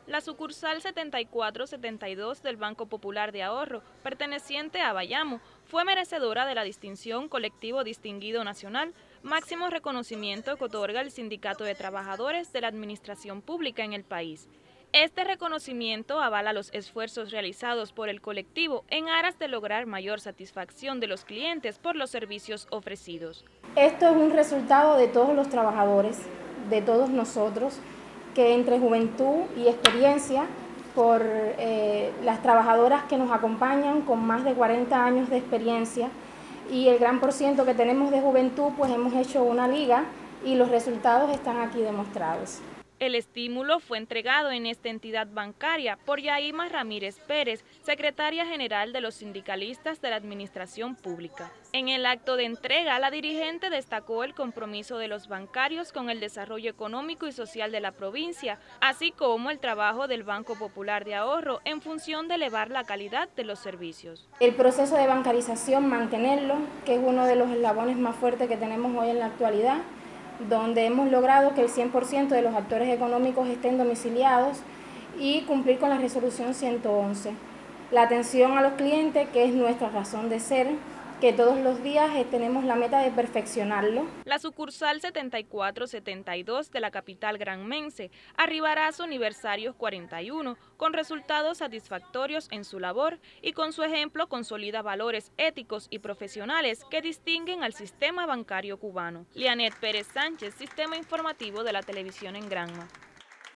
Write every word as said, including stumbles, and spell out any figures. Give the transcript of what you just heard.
La sucursal setenta y cuatro setenta y dos del Banco Popular de Ahorro, perteneciente a Bayamo, fue merecedora de la distinción Colectivo Distinguido Nacional, máximo reconocimiento que otorga el Sindicato de Trabajadores de la Administración Pública en el país. Este reconocimiento avala los esfuerzos realizados por el colectivo en aras de lograr mayor satisfacción de los clientes por los servicios ofrecidos. Esto es un resultado de todos los trabajadores, de todos nosotros, que entre juventud y experiencia, por eh, las trabajadoras que nos acompañan con más de cuarenta años de experiencia y el gran por ciento que tenemos de juventud, pues hemos hecho una liga y los resultados están aquí demostrados. El estímulo fue entregado en esta entidad bancaria por Yaima Ramírez Pérez, secretaria general de los sindicalistas de la Administración Pública. En el acto de entrega, la dirigente destacó el compromiso de los bancarios con el desarrollo económico y social de la provincia, así como el trabajo del Banco Popular de Ahorro en función de elevar la calidad de los servicios. El proceso de bancarización, mantenerlo, que es uno de los eslabones más fuertes que tenemos hoy en la actualidad, donde hemos logrado que el cien por ciento de los actores económicos estén domiciliados y cumplir con la resolución ciento once. La atención a los clientes, que es nuestra razón de ser, que todos los días tenemos la meta de perfeccionarlo. La sucursal setenta y cuatro setenta y dos de la capital granmense arribará a su aniversario cuarenta y uno con resultados satisfactorios en su labor y con su ejemplo consolida valores éticos y profesionales que distinguen al sistema bancario cubano. Lianet Pérez Sánchez, Sistema Informativo de la Televisión en Granma.